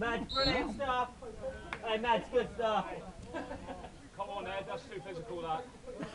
Mads, brilliant stuff. Hey, Mads, good stuff. Come on, Ed, that's too physical, that.